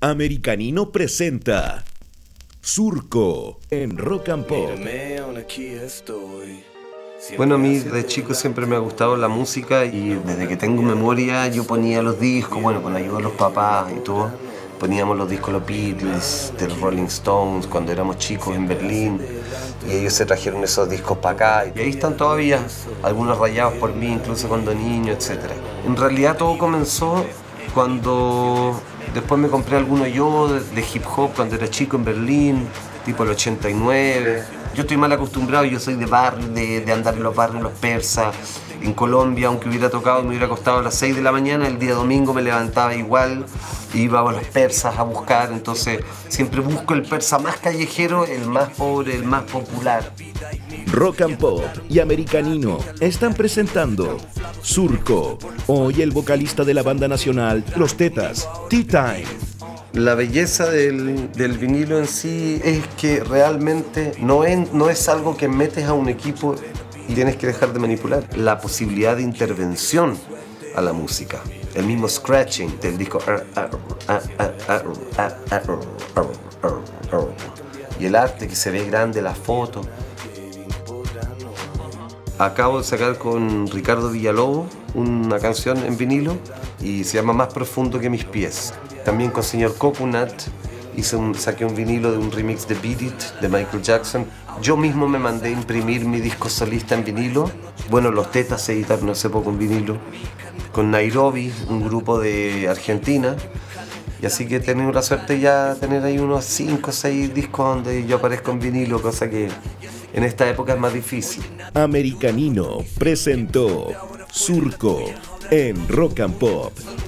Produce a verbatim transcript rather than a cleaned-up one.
Americanino presenta Surco en Rock and Pop. Bueno, a mí de chico siempre me ha gustado la música y desde que tengo memoria yo ponía los discos, bueno, con la ayuda de los papás y todo. Poníamos los discos de los Beatles, de los Rolling Stones, cuando éramos chicos en Berlín. Y ellos se trajeron esos discos para acá. Y ahí están todavía, algunos rayados por mí, incluso cuando niño, etcétera. En realidad todo comenzó cuando después me compré algunos yo de, de hip hop cuando era chico en Berlín, tipo el ochenta y nueve. Yo estoy mal acostumbrado, yo soy de barrio, de, de andar en los barrios, los persas. En Colombia, aunque hubiera tocado, me hubiera acostado a las seis de la mañana, el día domingo me levantaba igual, iba a los persas a buscar, entonces siempre busco el persa más callejero, el más pobre, el más popular. Rock and Pop y Americanino están presentando Surco. Hoy el vocalista de la banda nacional Los Tetas, Tea Time. La belleza del, del vinilo en sí es que realmente no es, no es algo que metes a un equipo y tienes que dejar de manipular. La posibilidad de intervención a la música. El mismo scratching del disco. Y el arte que se ve grande, la foto. Acabo de sacar con Ricardo Villalobos una canción en vinilo y se llama Más profundo que mis pies. También con señor Coconut hice un, saqué un vinilo de un remix de Beat It de Michael Jackson. Yo mismo me mandé a imprimir mi disco solista en vinilo. Bueno, Los Tetas se editaron hace poco en vinilo. Con Nairobi, un grupo de Argentina. Y así que he tenido la suerte ya de tener ahí unos cinco o seis discos donde yo aparezco en vinilo, cosa que en esta época es más difícil. Americanino presentó Surco en Rock and Pop.